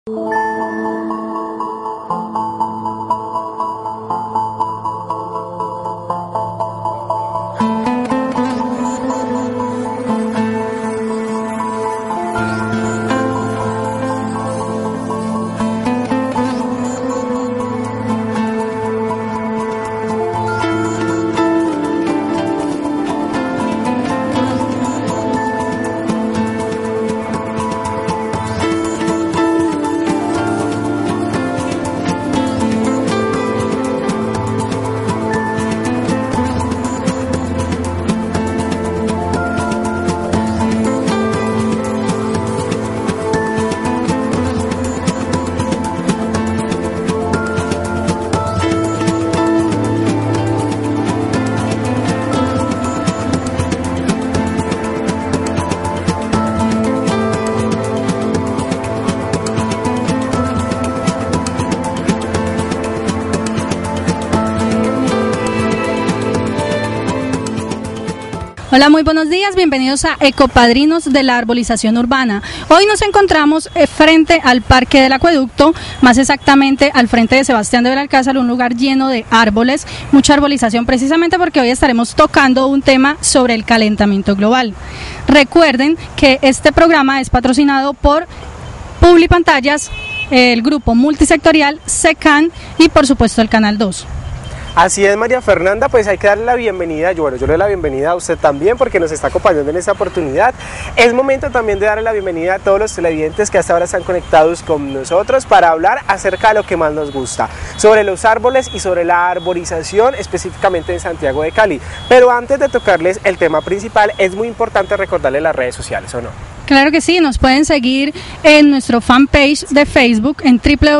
Hola, muy buenos días, bienvenidos a Ecopadrinos de la Arbolización Urbana. Hoy nos encontramos frente al Parque del Acueducto, más exactamente al frente de Sebastián de Belalcázar, un lugar lleno de árboles, mucha arbolización, precisamente porque hoy estaremos tocando un tema sobre el calentamiento global. Recuerden que este programa es patrocinado por Publipantallas, el grupo multisectorial SECAN y por supuesto el Canal 2. Así es, María Fernanda, pues hay que darle la bienvenida, yo le doy la bienvenida a usted también porque nos está acompañando en esta oportunidad. Es momento también de darle la bienvenida a todos los televidentes que hasta ahora están conectados con nosotros para hablar acerca de lo que más nos gusta, sobre los árboles y sobre la arborización específicamente en Santiago de Cali. Pero antes de tocarles el tema principal, es muy importante recordarles las redes sociales, ¿o no? Claro que sí, nos pueden seguir en nuestro fanpage de Facebook en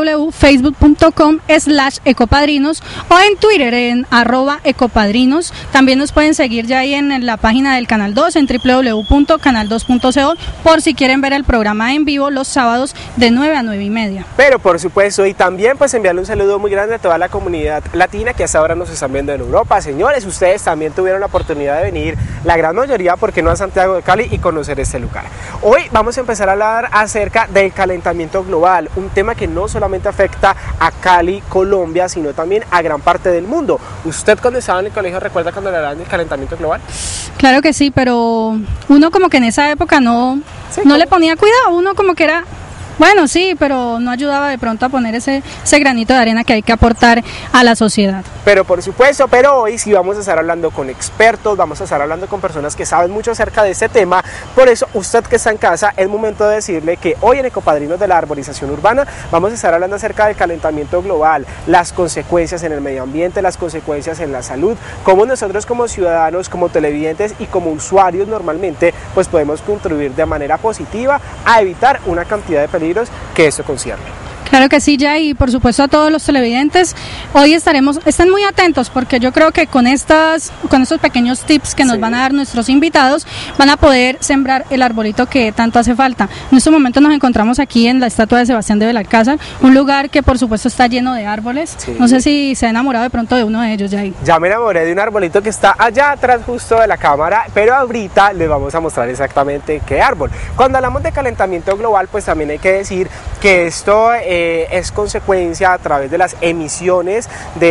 www.facebook.com/ecopadrinos o en Twitter en @ecopadrinos. También nos pueden seguir ya ahí en la página del Canal 2 en www.canal2.co por si quieren ver el programa en vivo los sábados de 9 a 9:30. Pero por supuesto, y también pues enviarle un saludo muy grande a toda la comunidad latina que hasta ahora nos están viendo en Europa. Señores, ustedes también tuvieron la oportunidad de venir, la gran mayoría, ¿por qué no a Santiago de Cali y conocer este lugar? Hoy vamos a empezar a hablar acerca del calentamiento global, un tema que no solamente afecta a Cali, Colombia, sino también a gran parte del mundo. ¿Usted cuando estaba en el colegio recuerda cuando le hablaban del calentamiento global? Claro que sí, pero uno como que en esa época no le ponía cuidado, uno como que era... Bueno, sí, pero no ayudaba de pronto a poner ese granito de arena que hay que aportar a la sociedad. Pero por supuesto, pero hoy sí vamos a estar hablando con expertos, vamos a estar hablando con personas que saben mucho acerca de este tema. Por eso, usted que está en casa, es momento de decirle que hoy en Ecopadrinos de la Arborización Urbana vamos a estar hablando acerca del calentamiento global, las consecuencias en el medio ambiente, las consecuencias en la salud, cómo nosotros como ciudadanos, como televidentes y como usuarios normalmente, pues podemos contribuir de manera positiva a evitar una cantidad de peligros que esto concierne. Claro que sí, ya, y por supuesto a todos los televidentes, hoy estén muy atentos porque yo creo que con estos pequeños tips que nos van a dar nuestros invitados, van a poder sembrar el arbolito que tanto hace falta. En este momento nos encontramos aquí en la estatua de Sebastián de Belalcázar, un lugar que por supuesto está lleno de árboles. Sí. No sé si se ha enamorado de pronto de uno de ellos, Jay. Ya me enamoré de un arbolito que está allá atrás justo de la cámara, pero ahorita les vamos a mostrar exactamente qué árbol. Cuando hablamos de calentamiento global, pues también hay que decir que esto es consecuencia a través de las emisiones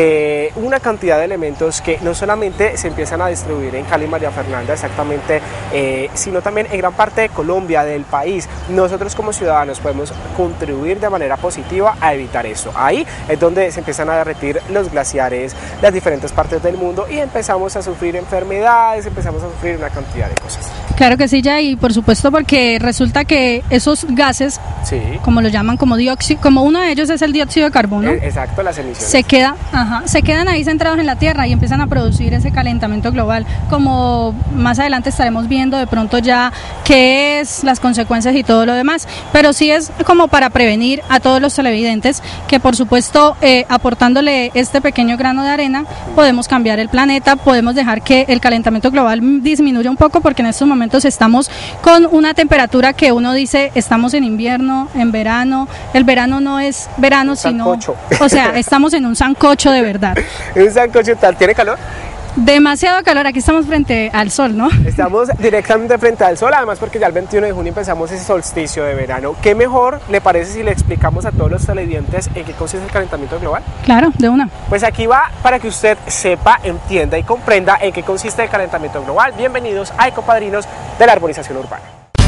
de una cantidad de elementos que no solamente se empiezan a distribuir en Cali, María Fernanda, exactamente, sino también en gran parte de Colombia, del país. Nosotros como ciudadanos podemos contribuir de manera positiva a evitar esto. Ahí es donde se empiezan a derretir los glaciares, las diferentes partes del mundo y empezamos a sufrir enfermedades, empezamos a sufrir una cantidad de cosas. Claro que sí, ya, y por supuesto porque resulta que esos gases, sí, como lo llaman, como dióxido, como uno de ellos es el dióxido de carbono. Exacto, las emisiones. Se quedan ahí centrados en la Tierra y empiezan a producir ese calentamiento global, como más adelante estaremos viendo de pronto ya qué es, las consecuencias y todo lo demás, pero sí es como para prevenir a todos los televidentes que por supuesto aportándole este pequeño grano de arena podemos cambiar el planeta, podemos dejar que el calentamiento global disminuya un poco porque en estos momentos estamos con una temperatura que uno dice estamos en invierno, en verano, el verano no es verano, sino, o sea, estamos en un sancocho de verdad. ¿Un sancocho tal? ¿Tiene calor? Demasiado calor, aquí estamos frente al sol, ¿no? Estamos directamente frente al sol, además porque ya el 21 de junio empezamos ese solsticio de verano. ¿Qué mejor le parece si le explicamos a todos los televidentes en qué consiste el calentamiento global? Claro, de una. Pues aquí va para que usted sepa, entienda y comprenda en qué consiste el calentamiento global. Bienvenidos a Ecopadrinos de la Arborización Urbana.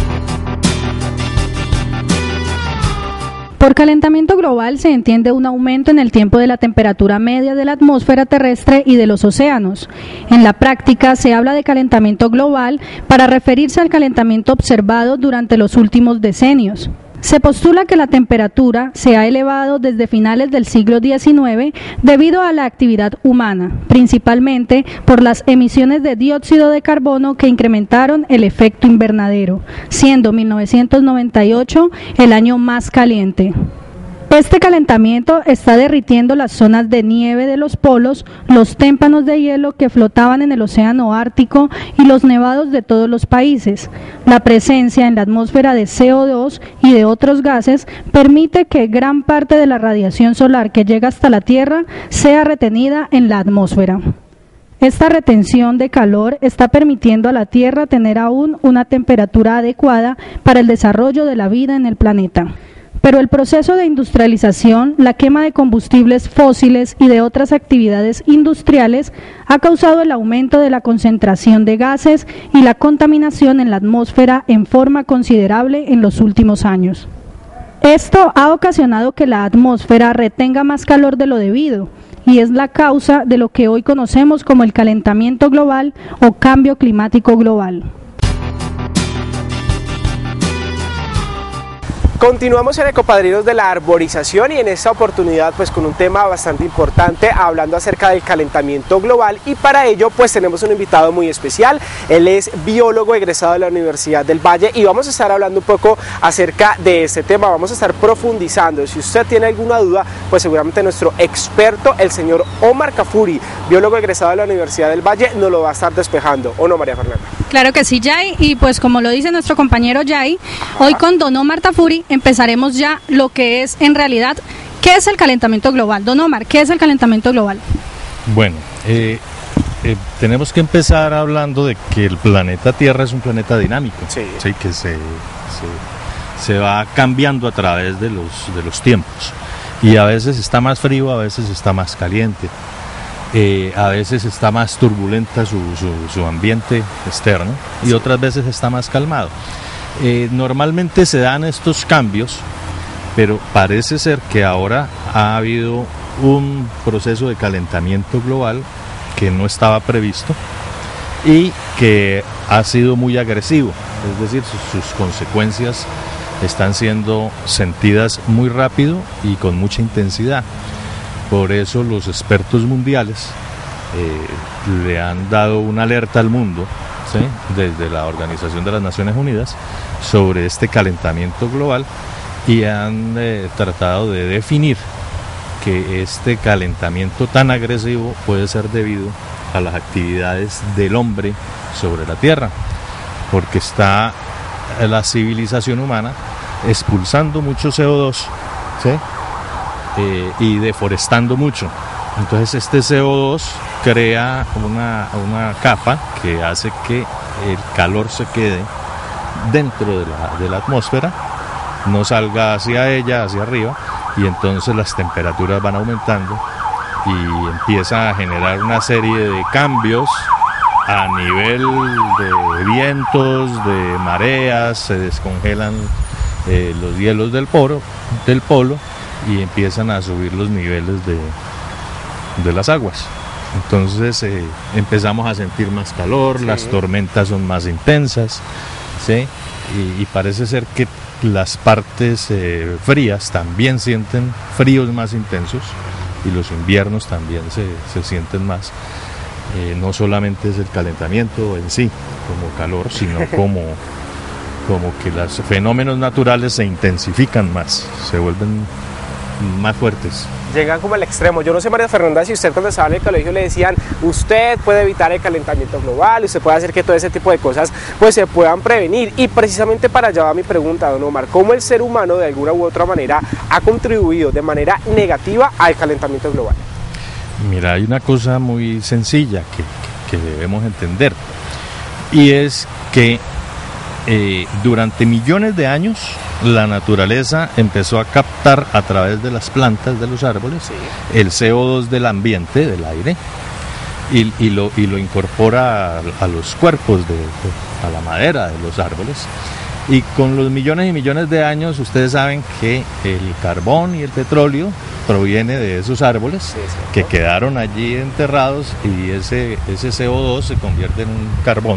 Por calentamiento global se entiende un aumento en el tiempo de la temperatura media de la atmósfera terrestre y de los océanos. En la práctica se habla de calentamiento global para referirse al calentamiento observado durante los últimos decenios. Se postula que la temperatura se ha elevado desde finales del siglo XIX debido a la actividad humana, principalmente por las emisiones de dióxido de carbono que incrementaron el efecto invernadero, siendo 1998 el año más caliente. Este calentamiento está derritiendo las zonas de nieve de los polos, los témpanos de hielo que flotaban en el océano Ártico y los nevados de todos los países. La presencia en la atmósfera de CO2 y de otros gases permite que gran parte de la radiación solar que llega hasta la Tierra sea retenida en la atmósfera. Esta retención de calor está permitiendo a la Tierra tener aún una temperatura adecuada para el desarrollo de la vida en el planeta. Pero el proceso de industrialización, la quema de combustibles fósiles y de otras actividades industriales ha causado el aumento de la concentración de gases y la contaminación en la atmósfera en forma considerable en los últimos años. Esto ha ocasionado que la atmósfera retenga más calor de lo debido y es la causa de lo que hoy conocemos como el calentamiento global o cambio climático global. Continuamos en Ecopadrinos de la Arborización y en esta oportunidad pues con un tema bastante importante, hablando acerca del calentamiento global, y para ello pues tenemos un invitado muy especial. Él es biólogo egresado de la Universidad del Valle y vamos a estar hablando un poco acerca de este tema, vamos a estar profundizando. Si usted tiene alguna duda, pues seguramente nuestro experto, el señor Omar Cafuri, biólogo egresado de la Universidad del Valle, nos lo va a estar despejando, ¿o no, María Fernanda? Claro que sí, Jay, y pues como lo dice nuestro compañero Jay, hoy con don Omar Cafuri empezaremos ya lo que es en realidad, ¿qué es el calentamiento global? Don Omar, ¿qué es el calentamiento global? Bueno, tenemos que empezar hablando de que el planeta Tierra es un planeta dinámico, sí, que se va cambiando a través de los tiempos, y a veces está más frío, a veces está más caliente. A veces está más turbulenta su ambiente externo y otras veces está más calmado. Normalmente se dan estos cambios, pero parece ser que ahora ha habido un proceso de calentamiento global que no estaba previsto y que ha sido muy agresivo, es decir, sus consecuencias están siendo sentidas muy rápido y con mucha intensidad. Por eso los expertos mundiales le han dado una alerta al mundo, ¿sí?, desde la Organización de las Naciones Unidas sobre este calentamiento global, y han tratado de definir que este calentamiento tan agresivo puede ser debido a las actividades del hombre sobre la Tierra, porque está la civilización humana expulsando mucho CO2, ¿sí?, y deforestando mucho. Entonces este CO2 crea una capa que hace que el calor se quede dentro de la atmósfera, no salga hacia ella, hacia arriba, y entonces las temperaturas van aumentando y empieza a generar una serie de cambios a nivel de vientos, de mareas, se descongelan los hielos del polo y empiezan a subir los niveles de las aguas. Entonces empezamos a sentir más calor, sí, las tormentas son más intensas, ¿sí?, y parece ser que las partes frías también sienten fríos más intensos y los inviernos también se sienten más. No solamente es el calentamiento en sí como calor, sino como que los fenómenos naturales se intensifican más, se vuelven más fuertes. Llegan como al extremo. Yo no sé, María Fernanda, si usted cuando estaba en el colegio le decían, usted puede evitar el calentamiento global, usted puede hacer que todo ese tipo de cosas pues se puedan prevenir, y precisamente para allá va mi pregunta, don Omar, ¿cómo el ser humano de alguna u otra manera ha contribuido de manera negativa al calentamiento global? Mira, hay una cosa muy sencilla que debemos entender, y es que durante millones de años la naturaleza empezó a captar a través de las plantas, de los árboles, el CO2 del ambiente, del aire, y lo incorpora a los cuerpos, a la madera de los árboles. Y con los millones y millones de años, ustedes saben que el carbón y el petróleo proviene de esos árboles que quedaron allí enterrados, y ese CO2 se convierte en un carbón,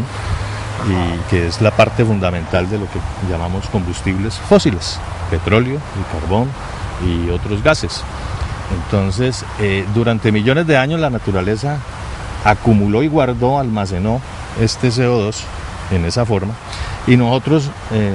y que es la parte fundamental de lo que llamamos combustibles fósiles, petróleo, el carbón y otros gases. Entonces, durante millones de años la naturaleza acumuló y guardó, almacenó este CO2 en esa forma, y nosotros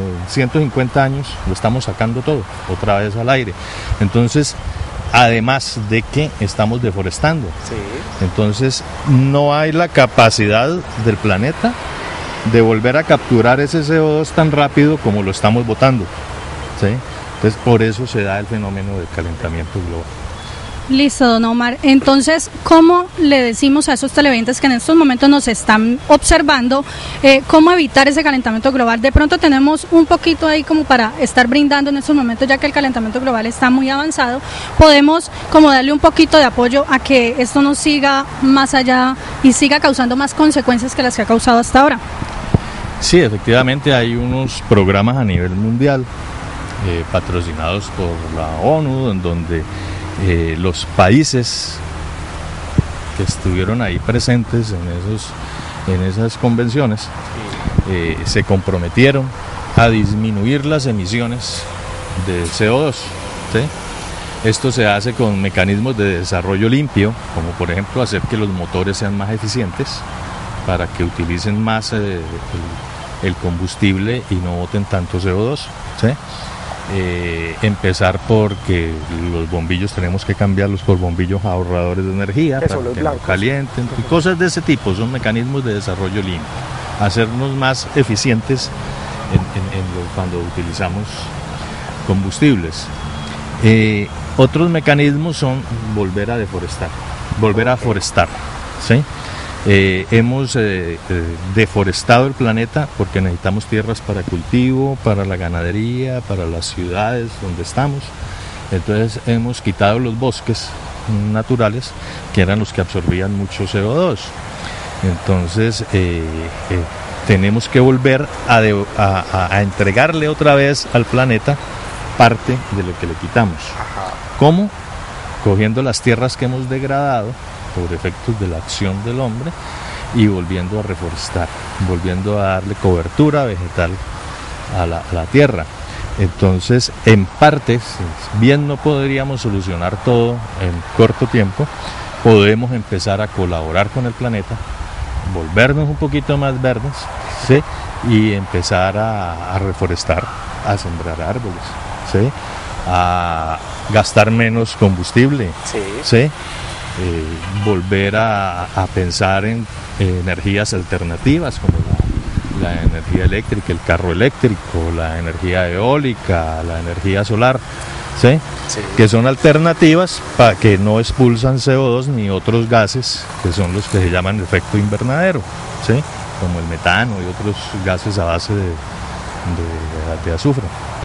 150 años lo estamos sacando todo otra vez al aire. Entonces, además de que estamos deforestando, entonces no hay la capacidad del planeta de volver a capturar ese CO2 tan rápido como lo estamos botando, ¿sí? Entonces, por eso se da el fenómeno del calentamiento global. Listo, don Omar. Entonces, ¿cómo le decimos a esos televidentes que en estos momentos nos están observando cómo evitar ese calentamiento global? De pronto tenemos un poquito ahí como para estar brindando en estos momentos, ya que el calentamiento global está muy avanzado, podemos como darle un poquito de apoyo a que esto no siga más allá y siga causando más consecuencias que las que ha causado hasta ahora. Sí, efectivamente hay unos programas a nivel mundial patrocinados por la ONU, en donde los países que estuvieron ahí presentes en esas convenciones se comprometieron a disminuir las emisiones de CO2, ¿sí? Esto se hace con mecanismos de desarrollo limpio, como por ejemplo hacer que los motores sean más eficientes para que utilicen más el combustible y no boten tanto CO2, ¿sí? Empezar porque los bombillos tenemos que cambiarlos por bombillos ahorradores de energía para que no calienten, y cosas de ese tipo. Son mecanismos de desarrollo limpio, hacernos más eficientes cuando utilizamos combustibles. Otros mecanismos son volver a deforestar, volver a forestar, ¿sí? Hemos deforestado el planeta porque necesitamos tierras para cultivo, para la ganadería, para las ciudades donde estamos. Entonces hemos quitado los bosques naturales, que eran los que absorbían mucho CO2. Entonces tenemos que volver a entregarle otra vez al planeta parte de lo que le quitamos. ¿Cómo? Cogiendo las tierras que hemos degradado por efectos de la acción del hombre y volviendo a reforestar, volviendo a darle cobertura vegetal a la tierra. Entonces, en parte, bien no podríamos solucionar todo en corto tiempo, podemos empezar a colaborar con el planeta, volvernos un poquito más verdes, ¿sí? Y empezar a reforestar, a sembrar árboles, ¿sí? A gastar menos combustible, ¿sí? Volver a pensar en energías alternativas como la energía eléctrica, el carro eléctrico, la energía eólica, la energía solar, ¿sí? Que son alternativas para que no expulsan CO2 ni otros gases que son los que se llaman efecto invernadero, ¿sí? Como el metano y otros gases a base de azufre.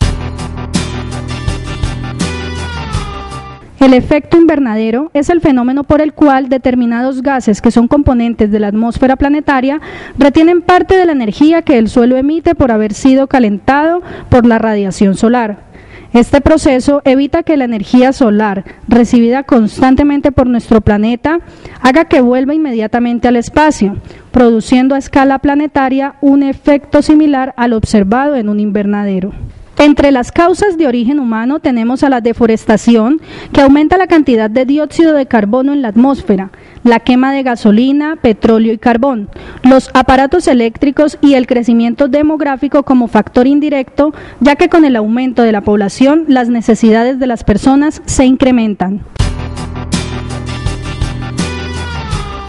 El efecto invernadero es el fenómeno por el cual determinados gases que son componentes de la atmósfera planetaria retienen parte de la energía que el suelo emite por haber sido calentado por la radiación solar. Este proceso evita que la energía solar, recibida constantemente por nuestro planeta, haga que vuelva inmediatamente al espacio, produciendo a escala planetaria un efecto similar al observado en un invernadero. Entre las causas de origen humano tenemos a la deforestación, que aumenta la cantidad de dióxido de carbono en la atmósfera, la quema de gasolina, petróleo y carbón, los aparatos eléctricos y el crecimiento demográfico como factor indirecto, ya que con el aumento de la población las necesidades de las personas se incrementan.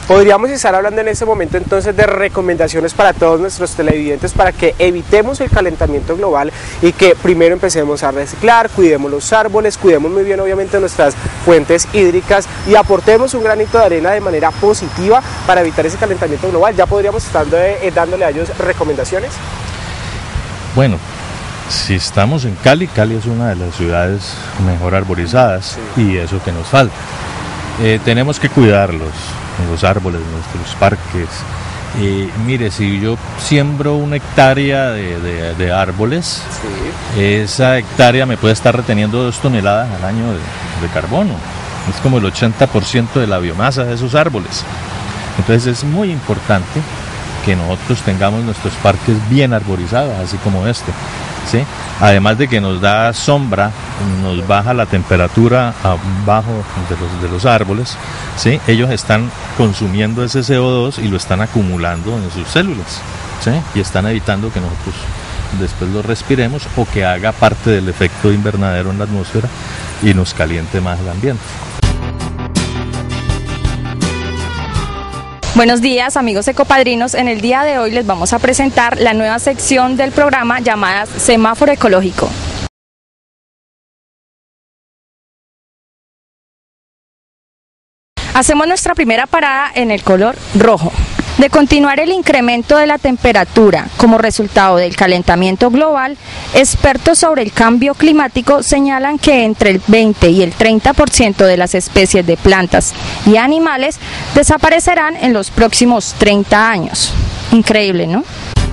Podríamos estar hablando en este momento entonces de recomendaciones para todos nuestros televidentes para que evitemos el calentamiento global y que primero empecemos a reciclar, cuidemos los árboles, cuidemos muy bien obviamente nuestras fuentes hídricas y aportemos un granito de arena de manera positiva para evitar ese calentamiento global. Ya podríamos estar dándole a ellos recomendaciones. Bueno, si estamos en Cali, Cali es una de las ciudades mejor arborizadas, sí, y eso que nos falta. Tenemos que cuidar los árboles, nuestros parques. Mire, si yo siembro una hectárea de árboles, sí, esa hectárea me puede estar reteniendo 2 toneladas al año de carbono. Es como el 80% de la biomasa de esos árboles. Entonces es muy importante que nosotros tengamos nuestros parques bien arborizados, así como este, ¿sí? Además de que nos da sombra, nos baja la temperatura abajo de los árboles, ¿sí? Ellos están consumiendo ese CO2 y lo están acumulando en sus células, ¿sí? Y están evitando que nosotros después lo respiremos o que haga parte del efecto invernadero en la atmósfera y nos caliente más el ambiente. Buenos días, amigos ecopadrinos. En el día de hoy les vamos a presentar la nueva sección del programa llamada Semáforo Ecológico. Hacemos nuestra primera parada en el color rojo. De continuar el incremento de la temperatura como resultado del calentamiento global, expertos sobre el cambio climático señalan que entre el 20 y el 30% de las especies de plantas y animales desaparecerán en los próximos 30 años. Increíble, ¿no?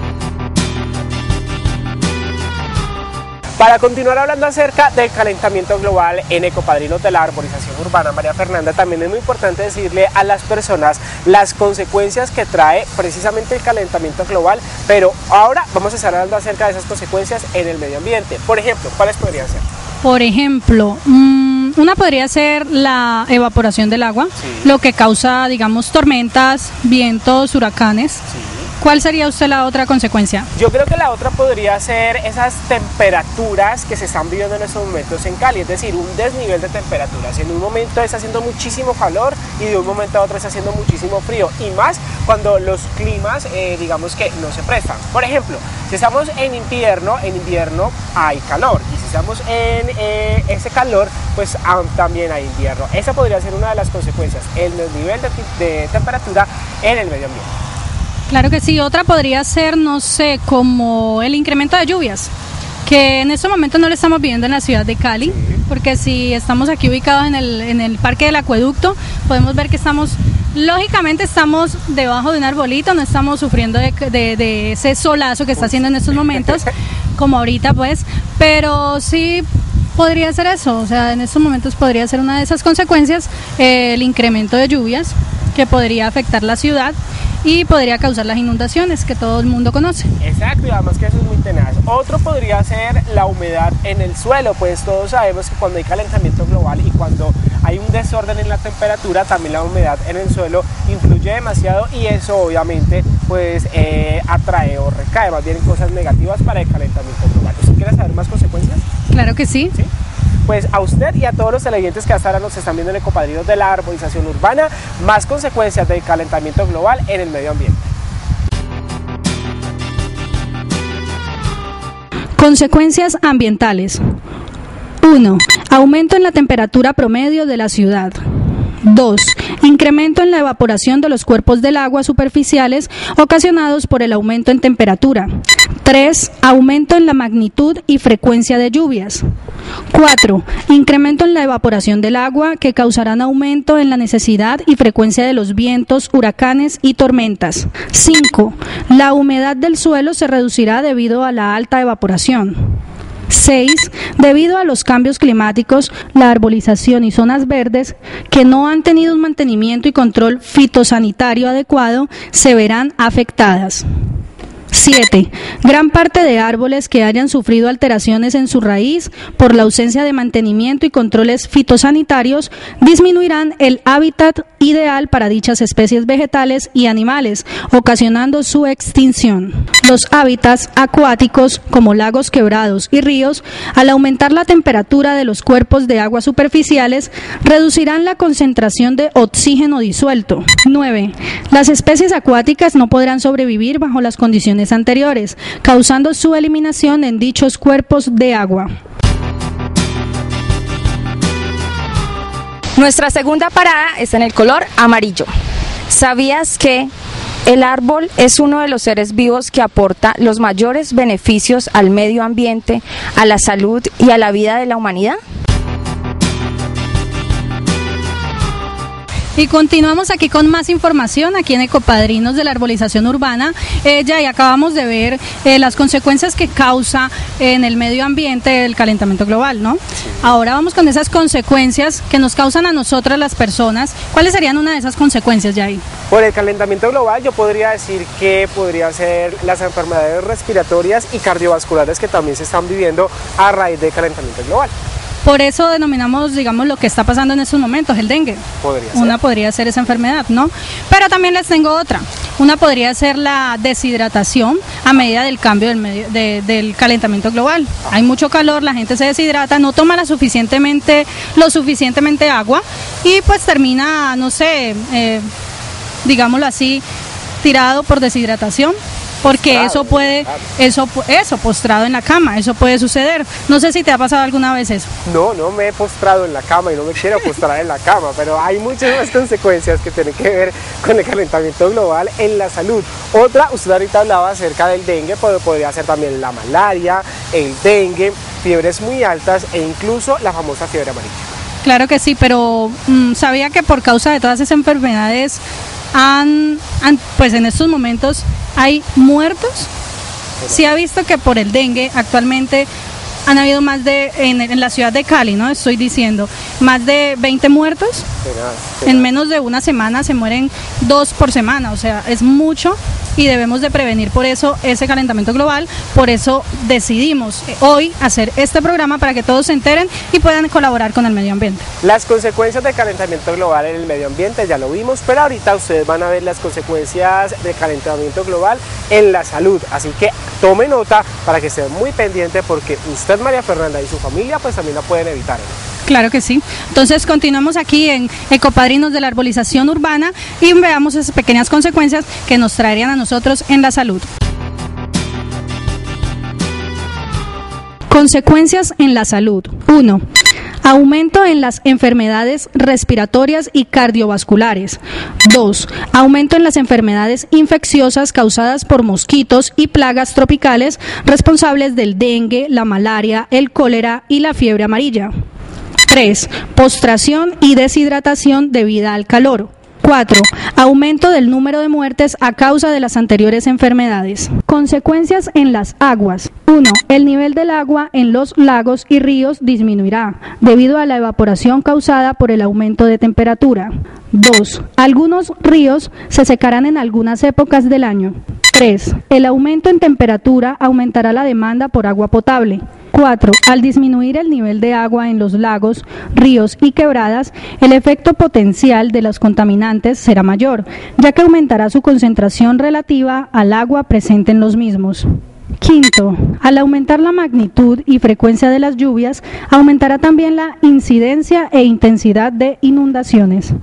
Para continuar hablando acerca del calentamiento global en Ecopadrinos de la Arborización Urbana, María Fernanda, también es muy importante decirle a las personas las consecuencias que trae precisamente el calentamiento global, pero ahora vamos a estar hablando acerca de esas consecuencias en el medio ambiente. Por ejemplo, ¿cuáles podrían ser? Por ejemplo, una podría ser la evaporación del agua, sí, lo que causa, digamos, tormentas, vientos, huracanes. Sí. ¿Cuál sería usted la otra consecuencia? Yo creo que la otra podría ser esas temperaturas que se están viviendo en estos momentos en Cali, es decir, un desnivel de temperaturas. En un momento está haciendo muchísimo calor y de un momento a otro está haciendo muchísimo frío, y más cuando los climas, digamos que no se prestan. Por ejemplo, si estamos en invierno hay calor, y si estamos en ese calor, pues también hay invierno. Esa podría ser una de las consecuencias, el desnivel de temperatura en el medio ambiente. Claro que sí. Otra podría ser, no sé, como el incremento de lluvias, que en este momento no lo estamos viviendo en la ciudad de Cali, sí, porque si estamos aquí ubicados en el Parque del Acueducto, podemos ver que lógicamente estamos debajo de un arbolito, no estamos sufriendo de ese solazo que está haciendo en estos momentos, como ahorita pues, pero sí podría ser eso, o sea, en estos momentos podría ser una de esas consecuencias, el incremento de lluvias, que podría afectar la ciudad y podría causar las inundaciones que todo el mundo conoce. Exacto, y además que eso es muy tenaz. Otro podría ser la humedad en el suelo, pues todos sabemos que cuando hay calentamiento global y cuando hay un desorden en la temperatura, también la humedad en el suelo influye demasiado, y eso obviamente pues atrae o recae más bien en cosas negativas para el calentamiento global. ¿Usted quiere saber más consecuencias? Claro que sí. ¿Sí? Pues a usted y a todos los televidentes que hasta ahora nos están viendo en Ecopadrinos de la Arborización Urbana, más consecuencias del calentamiento global en el medio ambiente. Consecuencias ambientales. 1. Aumento en la temperatura promedio de la ciudad. 2. Incremento en la evaporación de los cuerpos del agua superficiales ocasionados por el aumento en temperatura. 3. Aumento en la magnitud y frecuencia de lluvias. 4. Incremento en la evaporación del agua que causarán aumento en la necesidad y frecuencia de los vientos, huracanes y tormentas. 5. La humedad del suelo se reducirá debido a la alta evaporación. 6. Debido a los cambios climáticos, la arbolización y zonas verdes que no han tenido un mantenimiento y control fitosanitario adecuado se verán afectadas. 7. Gran parte de árboles que hayan sufrido alteraciones en su raíz por la ausencia de mantenimiento y controles fitosanitarios disminuirán el hábitat ideal para dichas especies vegetales y animales, ocasionando su extinción. Los hábitats acuáticos, como lagos quebrados y ríos, al aumentar la temperatura de los cuerpos de agua superficiales, reducirán la concentración de oxígeno disuelto. 9. Las especies acuáticas no podrán sobrevivir bajo las condiciones anteriores, causando su eliminación en dichos cuerpos de agua. Nuestra segunda parada está en el color amarillo. ¿Sabías que el árbol es uno de los seres vivos que aporta los mayores beneficios al medio ambiente, a la salud y a la vida de la humanidad? Y continuamos aquí con más información, aquí en Ecopadrinos de la Arbolización Urbana. Ya y acabamos de ver las consecuencias que causa en el medio ambiente el calentamiento global, ¿no? Sí. Ahora vamos con esas consecuencias que nos causan a nosotras las personas. ¿Cuáles serían una de esas consecuencias, Jay? Por el calentamiento global yo podría decir que podría ser las enfermedades respiratorias y cardiovasculares que también se están viviendo a raíz del calentamiento global. Por eso denominamos, digamos, lo que está pasando en estos momentos, el dengue. Una podría ser esa enfermedad, ¿no? Pero también les tengo otra. Una podría ser la deshidratación a medida del cambio del calentamiento global. Hay mucho calor, la gente se deshidrata, no toma lo suficientemente agua y pues termina, no sé, digámoslo así, tirado por deshidratación. Porque postrado en la cama, eso puede suceder. No sé si te ha pasado alguna vez eso. No me he postrado en la cama y no me quiero postrar en la cama, pero hay muchas más consecuencias que tienen que ver con el calentamiento global en la salud. Otra, usted ahorita hablaba acerca del dengue, pero podría ser también la malaria, el dengue, fiebres muy altas e incluso la famosa fiebre amarilla. Claro que sí, pero sabía que por causa de todas esas enfermedades pues en estos momentos hay muertos. Sí ha visto que por el dengue actualmente han habido más en la ciudad de Cali, ¿no? Estoy diciendo, más de 20 muertos. En menos de una semana se mueren 2 por semana, o sea, es mucho y debemos de prevenir por eso ese calentamiento global. Por eso decidimos hoy hacer este programa para que todos se enteren y puedan colaborar con el medio ambiente. Las consecuencias del calentamiento global en el medio ambiente ya lo vimos, pero ahorita ustedes van a ver las consecuencias del calentamiento global en la salud, así que tome nota para que estén muy pendientes porque usted, María Fernanda, y su familia pues también la pueden evitar. Claro que sí. Entonces continuamos aquí en Ecopadrinos de la Arbolización Urbana y veamos esas pequeñas consecuencias que nos traerían a nosotros en la salud. Consecuencias en la salud. 1. Aumento en las enfermedades respiratorias y cardiovasculares. 2. Aumento en las enfermedades infecciosas causadas por mosquitos y plagas tropicales responsables del dengue, la malaria, el cólera y la fiebre amarilla. 3. Postración y deshidratación debida al calor. 4. Aumento del número de muertes a causa de las anteriores enfermedades. Consecuencias en las aguas. 1. El nivel del agua en los lagos y ríos disminuirá debido a la evaporación causada por el aumento de temperatura. 2. Algunos ríos se secarán en algunas épocas del año. 3. El aumento en temperatura aumentará la demanda por agua potable. 4. Al disminuir el nivel de agua en los lagos, ríos y quebradas, el efecto potencial de los contaminantes será mayor, ya que aumentará su concentración relativa al agua presente en los mismos. 5. Al aumentar la magnitud y frecuencia de las lluvias, aumentará también la incidencia e intensidad de inundaciones.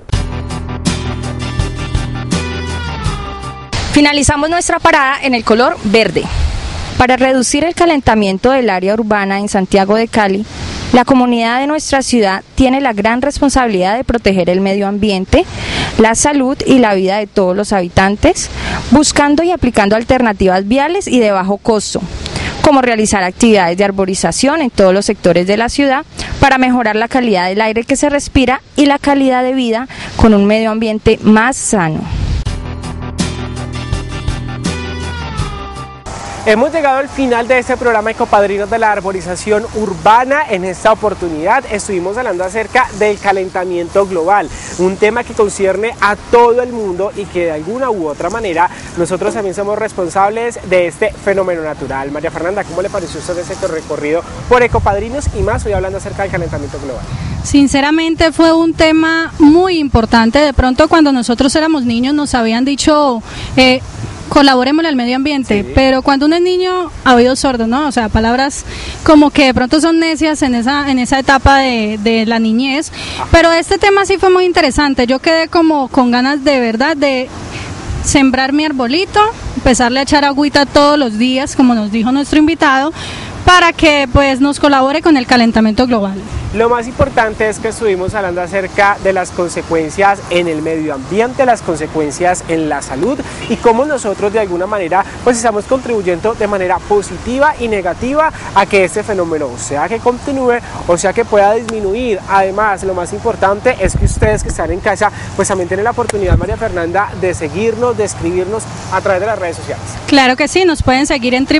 Finalizamos nuestra parada en el color verde. Para reducir el calentamiento del área urbana en Santiago de Cali, la comunidad de nuestra ciudad tiene la gran responsabilidad de proteger el medio ambiente, la salud y la vida de todos los habitantes, buscando y aplicando alternativas viales y de bajo costo, como realizar actividades de arborización en todos los sectores de la ciudad para mejorar la calidad del aire que se respira y la calidad de vida con un medio ambiente más sano. Hemos llegado al final de este programa Ecopadrinos de la Arborización Urbana. En esta oportunidad estuvimos hablando acerca del calentamiento global, un tema que concierne a todo el mundo y que de alguna u otra manera nosotros también somos responsables de este fenómeno natural. María Fernanda, ¿cómo le pareció a usted ese recorrido por Ecopadrinos y más hoy hablando acerca del calentamiento global? Sinceramente fue un tema muy importante. De pronto cuando nosotros éramos niños nos habían dicho colaborémosle al medio ambiente, sí, pero cuando uno es niño a oídos sordos, ¿no? O sea, palabras como que de pronto son necias en esa etapa de la niñez, pero este tema sí fue muy interesante. Yo quedé como con ganas de verdad de sembrar mi arbolito, empezarle a echar agüita todos los días, como nos dijo nuestro invitado, para que pues nos colabore con el calentamiento global. Lo más importante es que estuvimos hablando acerca de las consecuencias en el medio ambiente, las consecuencias en la salud y cómo nosotros de alguna manera pues estamos contribuyendo de manera positiva y negativa a que este fenómeno sea que continúe o sea que pueda disminuir. Además, lo más importante es que ustedes que están en casa pues también tienen la oportunidad, María Fernanda, de seguirnos, de escribirnos a través de las redes sociales. Claro que sí, nos pueden seguir en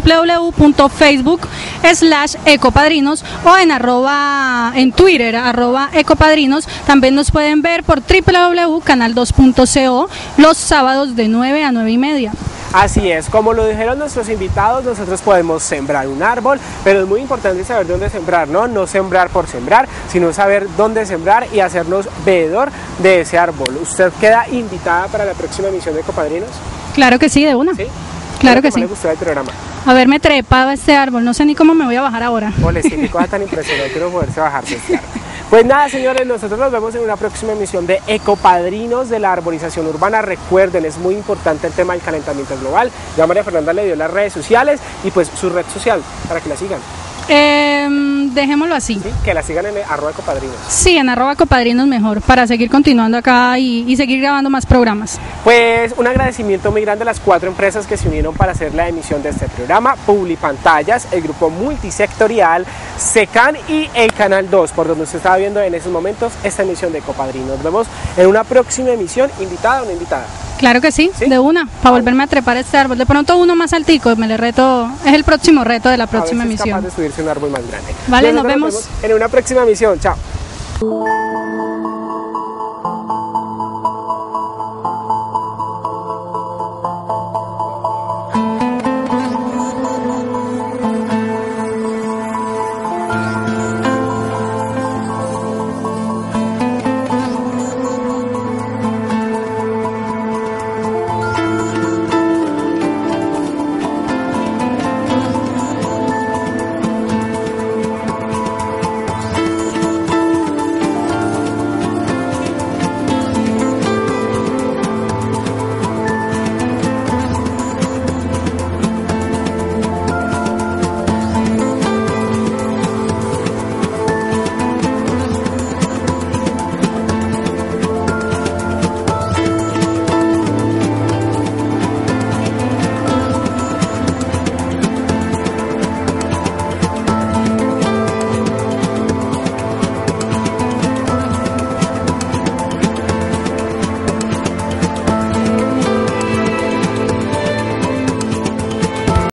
www.facebook/ecopadrinos o en Twitter, @ecopadrinos. También nos pueden ver por www.canal2.co los sábados de 9 a 9:30. Así es, como lo dijeron nuestros invitados, nosotros podemos sembrar un árbol, pero es muy importante saber dónde sembrar, ¿no? No sembrar por sembrar, sino saber dónde sembrar y hacernos veedor de ese árbol. ¿Usted queda invitada para la próxima emisión de Ecopadrinos? Claro que sí, de una. ¿Sí? Claro que sí. ¿Cómo le gustó el programa? Haberme trepado a este árbol, no sé ni cómo me voy a bajar ahora. Ole, sí, qué cosa tan impresionante no poderse bajar de este árbol. Pues nada, señores, nosotros nos vemos en una próxima emisión de Ecopadrinos de la Arborización Urbana. Recuerden, es muy importante el tema del calentamiento global. Ya María Fernanda le dio las redes sociales y pues su red social para que la sigan. Dejémoslo así. ¿Sí? Que la sigan en @ecopadrinos. Sí, en @ecopadrinos mejor, para seguir continuando acá y seguir grabando más programas. Pues un agradecimiento muy grande a las 4 empresas que se unieron para hacer la emisión de este programa: Publipantallas, el grupo multisectorial, SECAN y el Canal 2, por donde usted estaba viendo en esos momentos esta emisión de Ecopadrinos. Nos vemos en una próxima emisión. ¿Invitada o no invitada? Claro que sí, ¿sí? De una, para volverme a trepar este árbol. De pronto uno más altico, me le reto, es el próximo reto de la próxima emisión. Capaz de subirse un árbol más grande. Vale, nos vemos en una próxima emisión. Chao.